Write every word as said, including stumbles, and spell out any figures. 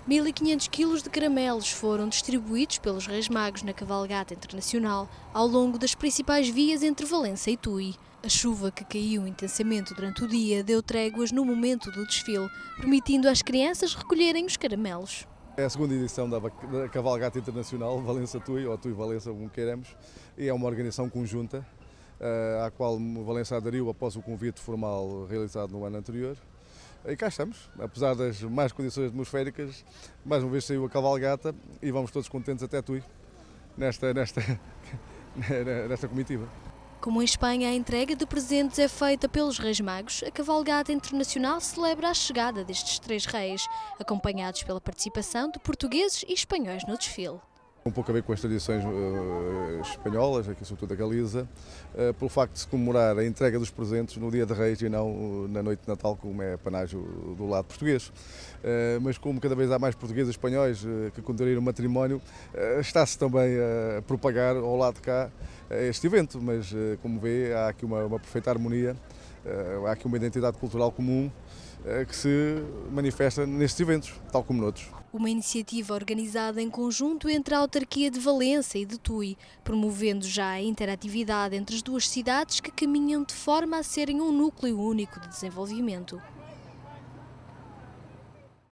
mil e quinhentos quilos de caramelos foram distribuídos pelos Reis Magos na cavalgata internacional ao longo das principais vias entre Valença e Tui. A chuva que caiu intensamente durante o dia deu tréguas no momento do desfile, permitindo às crianças recolherem os caramelos. É a segunda edição da Cavalgata Internacional Valença-Tui, ou Tui-Valença, como queiramos, e é uma organização conjunta à qual Valença aderiu após o convite formal realizado no ano anterior. E cá estamos, apesar das más condições atmosféricas, mais uma vez saiu a cavalgata e vamos todos contentes até Tui, nesta, nesta, nesta comitiva. Como em Espanha a entrega de presentes é feita pelos Reis Magos, a Cavalgata Internacional celebra a chegada destes três reis, acompanhados pela participação de portugueses e espanhóis no desfile. Um pouco a ver com as tradições uh, espanholas, aqui sobretudo a Galiza, uh, pelo facto de se comemorar a entrega dos presentes no dia de Reis e não uh, na noite de Natal, como é panágio do lado português. Uh, mas como cada vez há mais portugueses e espanhóis uh, que contraíram matrimónio, uh, está-se também a propagar ao lado de cá uh, este evento, mas uh, como vê há aqui uma, uma perfeita harmonia, uh, há aqui uma identidade cultural comum uh, que se manifesta nestes eventos, tal como noutros. Uma iniciativa organizada em conjunto entre a autarquia de Valença e de Tui, promovendo já a interatividade entre as duas cidades que caminham de forma a serem um núcleo único de desenvolvimento.